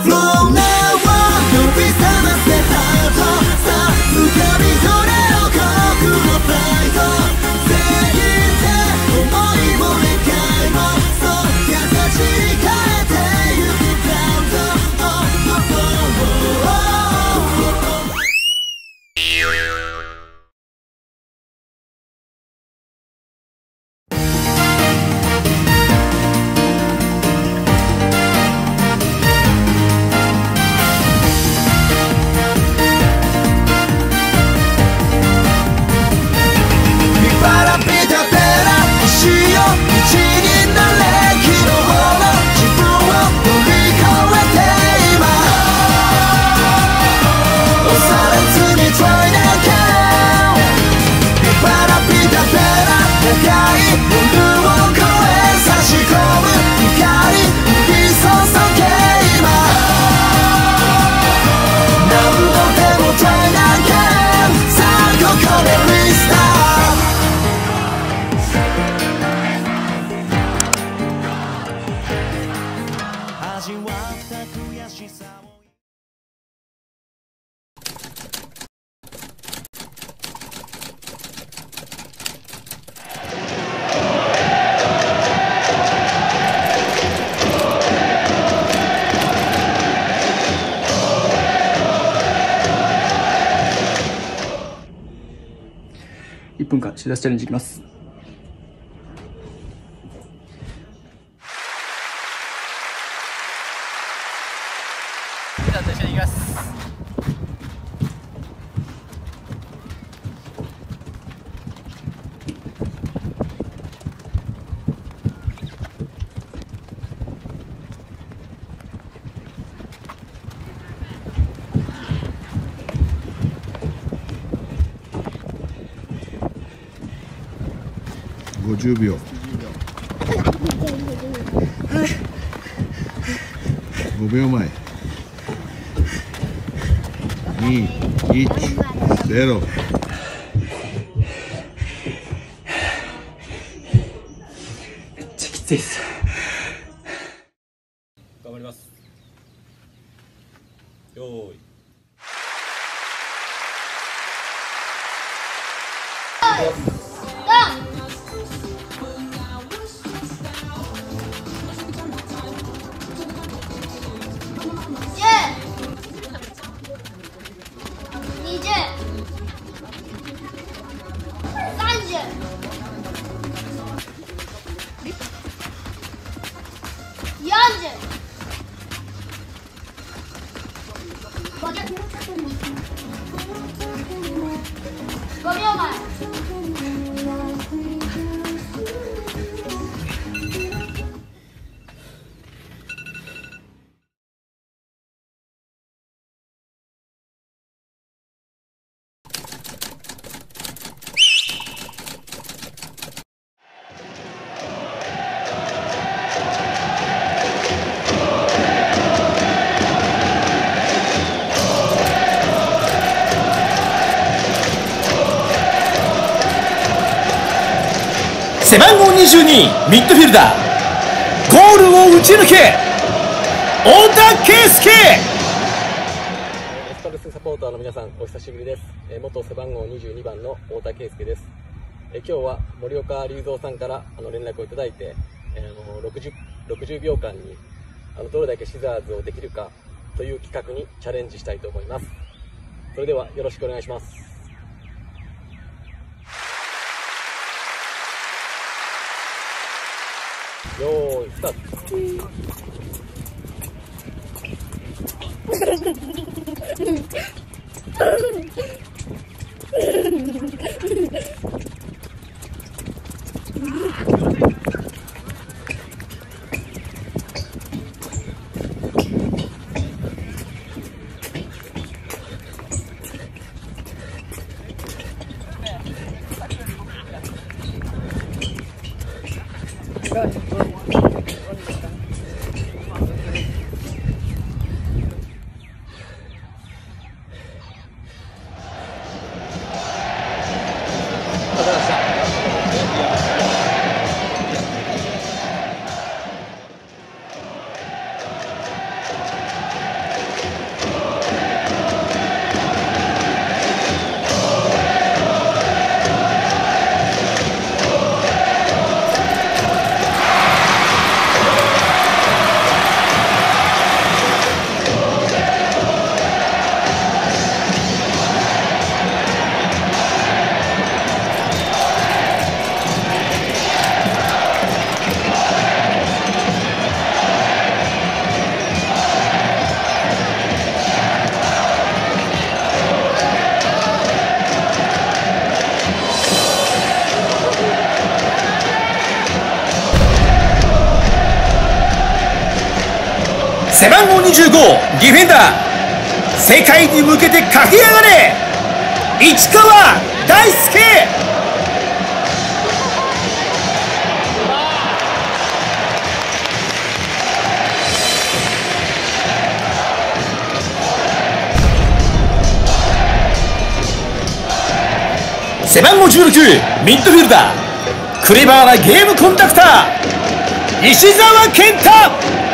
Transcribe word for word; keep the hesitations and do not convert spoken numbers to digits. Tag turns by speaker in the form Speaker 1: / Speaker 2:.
Speaker 1: いっぷんかんシダスチャレンジいきます。
Speaker 2: じゃあ一緒に行きます。
Speaker 3: ごじゅうびょう。ごびょうまえ。に、いち、ゼロ。
Speaker 1: めっちゃきついです。
Speaker 4: 頑張ります。よーい。
Speaker 5: 背番号にじゅうにミッドフィルダー、ゴールを打ち抜け太田圭介。
Speaker 4: エスパルスサポーターの皆さん、お久しぶりです。えー、元背番号にじゅうにばんの太田圭介です。えー、今日は森岡隆三さんからあの連絡をいただいて、えー、あの 60, ろくじゅうびょうかんにあのどれだけシザーズをできるかという企画にチャレンジしたいと思います。それではよろしくお願いします。よーいスター
Speaker 5: 背番号にじゅうごディフェンダー、世界に向けて駆け上がれ市川大輔。背番号じゅうろくミッドフィルダー、クレバーなゲームコンダクター石澤健太。